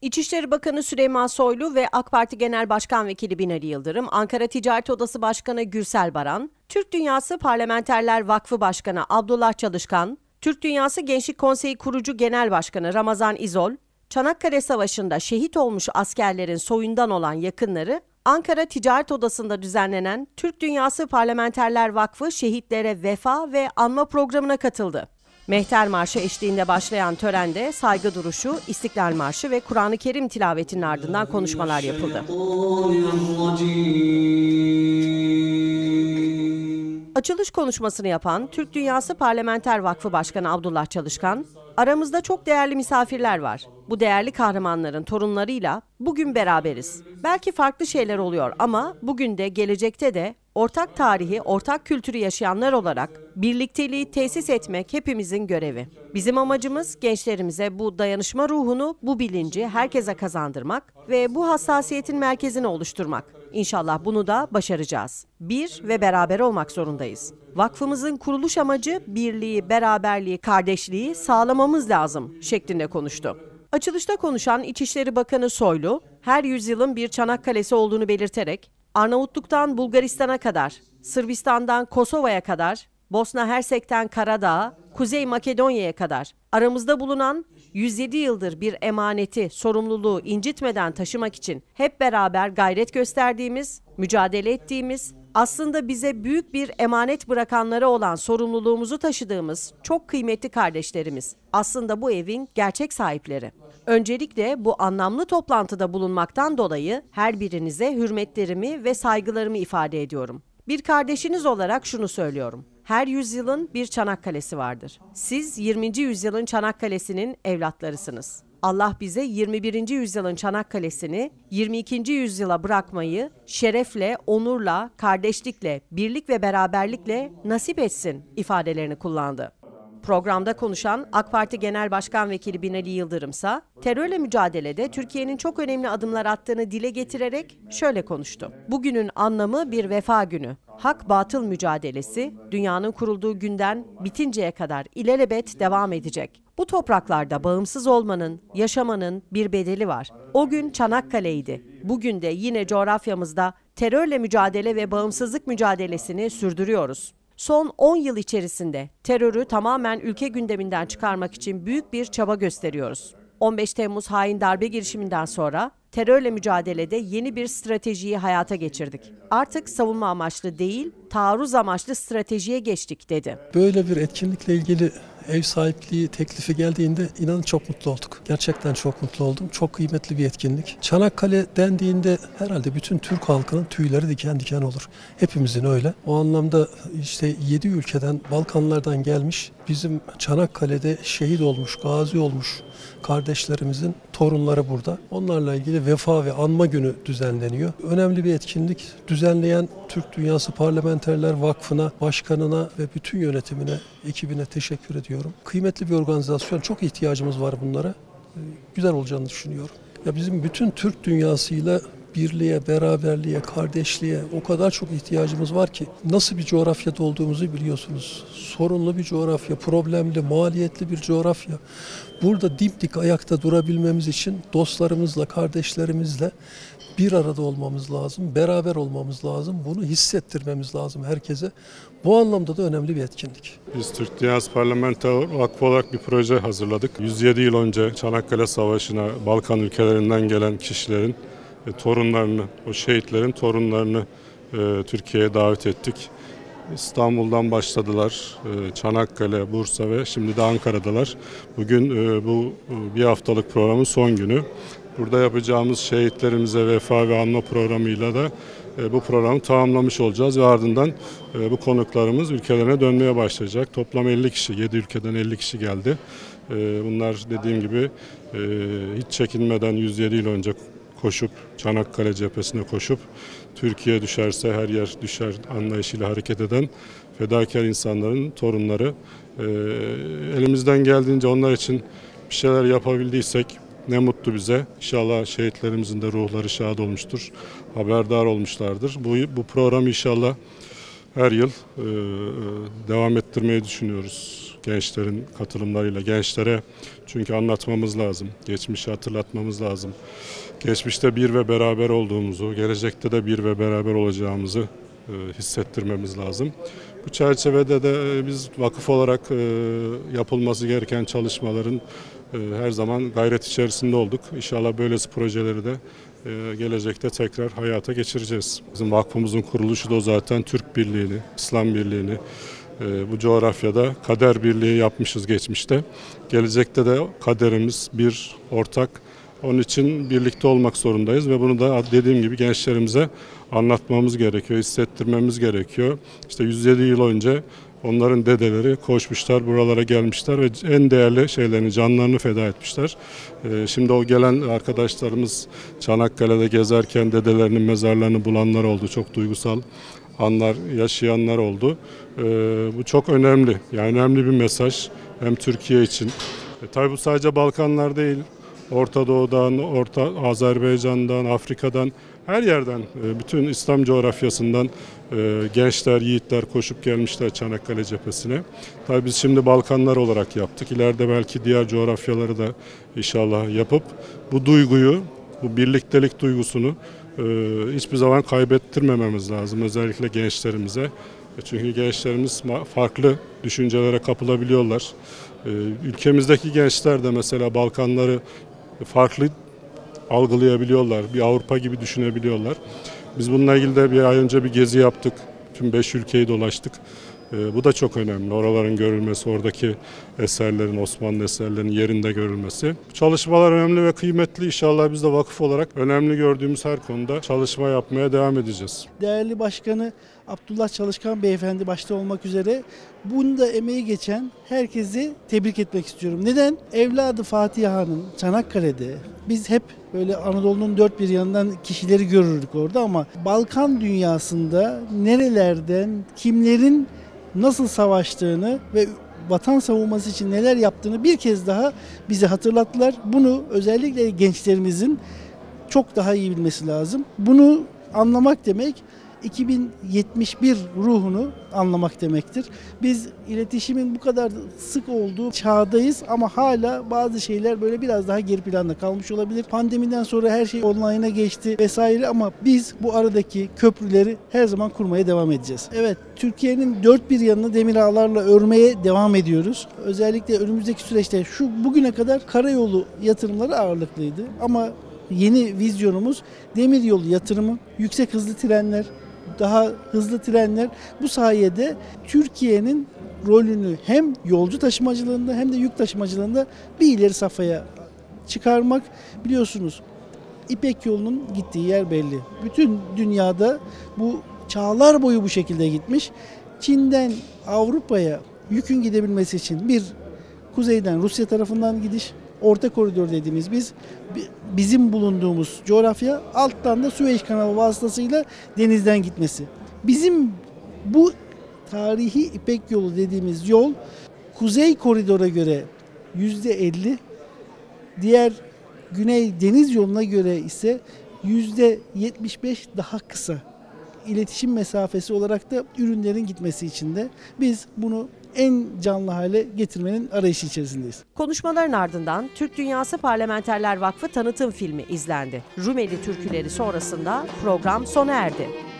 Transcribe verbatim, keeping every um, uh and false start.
İçişleri Bakanı Süleyman Soylu ve AK Parti Genel Başkan Vekili Binali Yıldırım, Ankara Ticaret Odası Başkanı Gürsel Baran, Türk Dünyası Parlamenterler Vakfı Başkanı Abdullah Çalışkan, Türk Dünyası Gençlik Konseyi Kurucu Genel Başkanı Ramazan İzol, Çanakkale Savaşı'nda şehit olmuş askerlerin soyundan olan yakınları, Ankara Ticaret Odası'nda düzenlenen Türk Dünyası Parlamenterler Vakfı Şehitlere Vefa ve Anma programına katıldı. Mehter Marşı eşliğinde başlayan törende saygı duruşu, İstiklal Marşı ve Kur'an-ı Kerim tilavetinin ardından konuşmalar yapıldı. Açılış konuşmasını yapan Türk Dünyası Parlamenter Vakfı Başkanı Abdullah Çalışkan, "Aramızda çok değerli misafirler var. Bu değerli kahramanların torunlarıyla bugün beraberiz. Belki farklı şeyler oluyor ama bugün de gelecekte de ortak tarihi, ortak kültürü yaşayanlar olarak birlikteliği tesis etmek hepimizin görevi. Bizim amacımız gençlerimize bu dayanışma ruhunu, bu bilinci herkese kazandırmak ve bu hassasiyetin merkezini oluşturmak. İnşallah bunu da başaracağız. Bir ve beraber olmak zorundayız. Vakfımızın kuruluş amacı birliği, beraberliği, kardeşliği sağlamamız lazım" şeklinde konuştu. Açılışta konuşan İçişleri Bakanı Soylu, her yüzyılın bir Çanakkale'si olduğunu belirterek, Arnavutluk'tan Bulgaristan'a kadar, Sırbistan'dan Kosova'ya kadar, Bosna Hersek'ten Karadağ'a, Kuzey Makedonya'ya kadar aramızda bulunan yüz yedi yıldır bir emaneti, sorumluluğu incitmeden taşımak için hep beraber gayret gösterdiğimiz, mücadele ettiğimiz, aslında bize büyük bir emanet bırakanlara olan sorumluluğumuzu taşıdığımız çok kıymetli kardeşlerimiz. Aslında bu evin gerçek sahipleri. Öncelikle bu anlamlı toplantıda bulunmaktan dolayı her birinize hürmetlerimi ve saygılarımı ifade ediyorum. Bir kardeşiniz olarak şunu söylüyorum. Her yüzyılın bir Çanakkale'si vardır. Siz yirminci yüzyılın Çanakkale'sinin evlatlarısınız. Allah bize yirmi birinci yüzyılın Çanakkale'sini yirmi ikinci yüzyıla bırakmayı şerefle, onurla, kardeşlikle, birlik ve beraberlikle nasip etsin ifadelerini kullandı. Programda konuşan AK Parti Genel Başkan Vekili Binali Yıldırım ise terörle mücadelede Türkiye'nin çok önemli adımlar attığını dile getirerek şöyle konuştu. Bugünün anlamı bir vefa günü. Hak-batıl mücadelesi dünyanın kurulduğu günden bitinceye kadar ilelebet devam edecek. Bu topraklarda bağımsız olmanın, yaşamanın bir bedeli var. O gün Çanakkale'ydi. Bugün de yine coğrafyamızda terörle mücadele ve bağımsızlık mücadelesini sürdürüyoruz. Son on yıl içerisinde terörü tamamen ülke gündeminden çıkarmak için büyük bir çaba gösteriyoruz. on beş Temmuz hain darbe girişiminden sonra terörle mücadelede yeni bir stratejiyi hayata geçirdik. Artık savunma amaçlı değil, taarruz amaçlı stratejiye geçtik dedi. Böyle bir etkinlikle ilgili ev sahipliği teklifi geldiğinde inanın çok mutlu olduk. Gerçekten çok mutlu oldum. Çok kıymetli bir etkinlik. Çanakkale dendiğinde herhalde bütün Türk halkının tüyleri diken diken olur. Hepimizin öyle. O anlamda işte yedi ülkeden, Balkanlardan gelmiş, bizim Çanakkale'de şehit olmuş, gazi olmuş kardeşlerimizin torunları burada. Onlarla ilgili vefa ve anma günü düzenleniyor. Önemli bir etkinlik. Düzenleyen Türk Dünyası Parlamenterler Vakfı'na, başkanına ve bütün yönetimine, ekibine teşekkür ediyorum. Kıymetli bir organizasyon. Çok ihtiyacımız var bunlara. Güzel olacağını düşünüyorum. Ya bizim bütün Türk dünyasıyla birliğe, beraberliğe, kardeşliğe o kadar çok ihtiyacımız var ki nasıl bir coğrafyada olduğumuzu biliyorsunuz. Sorunlu bir coğrafya, problemli, maliyetli bir coğrafya. Burada dimdik ayakta durabilmemiz için dostlarımızla, kardeşlerimizle bir arada olmamız lazım, beraber olmamız lazım. Bunu hissettirmemiz lazım herkese. Bu anlamda da önemli bir etkinlik. Biz Türk Dünyası Parlamenter Vakfı olarak bir proje hazırladık. yüz yedi yıl önce Çanakkale Savaşı'na Balkan ülkelerinden gelen kişilerin e, torunlarını, o şehitlerin torunlarını e, Türkiye'ye davet ettik. İstanbul'dan başladılar, e, Çanakkale, Bursa ve şimdi de Ankara'dalar. Bugün e, bu e, bir haftalık programın son günü. Burada yapacağımız şehitlerimize vefa ve anma programıyla da e, bu programı tamamlamış olacağız ve ardından e, bu konuklarımız ülkelerine dönmeye başlayacak. Toplam elli kişi, yedi ülkeden elli kişi geldi. E, bunlar dediğim gibi e, hiç çekinmeden yüz yedi yıl önce koşup, Çanakkale cephesine koşup, Türkiye düşerse her yer düşer anlayışıyla hareket eden fedakar insanların torunları. E, elimizden geldiğince onlar için bir şeyler yapabildiysek ne mutlu bize. İnşallah şehitlerimizin de ruhları şad olmuştur, haberdar olmuşlardır. Bu, bu programı inşallah her yıl e, devam ettirmeyi düşünüyoruz. gençlerin katılımlarıyla. Gençlere çünkü anlatmamız lazım, geçmişi hatırlatmamız lazım. Geçmişte bir ve beraber olduğumuzu, gelecekte de bir ve beraber olacağımızı e, hissettirmemiz lazım. Bu çerçevede de e, biz vakıf olarak e, yapılması gereken çalışmaların e, her zaman gayret içerisinde olduk. İnşallah böylesi projeleri de e, gelecekte tekrar hayata geçireceğiz. Bizim vakfımızın kuruluşu da zaten Türk Birliği'ni, İslam Birliği'ni, e, bu coğrafyada kader birliği yapmışız geçmişte. Gelecekte de kaderimiz bir, ortak. Onun için birlikte olmak zorundayız ve bunu da dediğim gibi gençlerimize anlatmamız gerekiyor, hissettirmemiz gerekiyor. İşte yüz yedi yıl önce onların dedeleri koşmuşlar, buralara gelmişler ve en değerli şeylerini, canlarını feda etmişler. Şimdi o gelen arkadaşlarımız Çanakkale'de gezerken dedelerinin mezarlarını bulanlar oldu. Çok duygusal anlar yaşayanlar oldu. Bu çok önemli. Yani önemli bir mesaj hem Türkiye için. E, tabii bu sadece Balkanlar değil. Orta Doğu'dan, Orta Azerbaycan'dan, Afrika'dan, her yerden, bütün İslam coğrafyasından gençler, yiğitler koşup gelmişler Çanakkale cephesine. Tabii biz şimdi Balkanlar olarak yaptık. İleride belki diğer coğrafyaları da inşallah yapıp bu duyguyu, bu birliktelik duygusunu hiçbir zaman kaybettirmememiz lazım. Özellikle gençlerimize. Çünkü gençlerimiz farklı düşüncelere kapılabiliyorlar. Ülkemizdeki gençler de mesela Balkanları farklı algılayabiliyorlar. Bir Avrupa gibi düşünebiliyorlar. Biz bununla ilgili de bir ay önce bir gezi yaptık. Tüm beş ülkeyi dolaştık. Ee, bu da çok önemli. Oraların görülmesi, oradaki eserlerin, Osmanlı eserlerinin yerinde görülmesi. Çalışmalar önemli ve kıymetli. İnşallah biz de vakıf olarak önemli gördüğümüz her konuda çalışma yapmaya devam edeceğiz. Değerli Başkanı Abdullah Çalışkan Beyefendi başta olmak üzere bunda emeği geçen herkesi tebrik etmek istiyorum. Neden? Evladı Fatih Han'ın Çanakkale'de biz hep böyle Anadolu'nun dört bir yanından kişileri görürdük orada ama Balkan dünyasında nerelerden, kimlerin nasıl savaştığını ve vatan savunması için neler yaptığını bir kez daha bize hatırlattılar. Bunu özellikle gençlerimizin çok daha iyi bilmesi lazım. Bunu anlamak demek iki bin yetmiş bir ruhunu anlamak demektir. Biz iletişimin bu kadar sık olduğu çağdayız ama hala bazı şeyler böyle biraz daha geri planda kalmış olabilir. Pandemiden sonra her şey online'a geçti vesaire ama biz bu aradaki köprüleri her zaman kurmaya devam edeceğiz. Evet, Türkiye'nin dört bir yanını demir ağlarla örmeye devam ediyoruz. Özellikle önümüzdeki süreçte şu bugüne kadar karayolu yatırımları ağırlıklıydı ama yeni vizyonumuz demiryolu yatırımı, yüksek hızlı trenler, daha hızlı trenler. Bu sayede Türkiye'nin rolünü hem yolcu taşımacılığında hem de yük taşımacılığında bir ileri safhaya çıkarmak. Biliyorsunuz İpek yolunun gittiği yer belli. Bütün dünyada bu çağlar boyu bu şekilde gitmiş. Çin'den Avrupa'ya yükün gidebilmesi için bir kuzeyden Rusya tarafından gidiş, orta koridor dediğimiz biz bizim bulunduğumuz coğrafya alttan da Süveyş kanalı vasıtasıyla denizden gitmesi. Bizim bu tarihi İpek yolu dediğimiz yol kuzey koridora göre yüzde elli, diğer güney deniz yoluna göre ise yüzde yetmiş beş daha kısa. İletişim mesafesi olarak da ürünlerin gitmesi için de biz bunu en canlı hale getirmenin arayışı içerisindeyiz. Konuşmaların ardından Türk Dünyası Parlamenterler Vakfı tanıtım filmi izlendi. Rumeli türküleri sonrasında program sona erdi.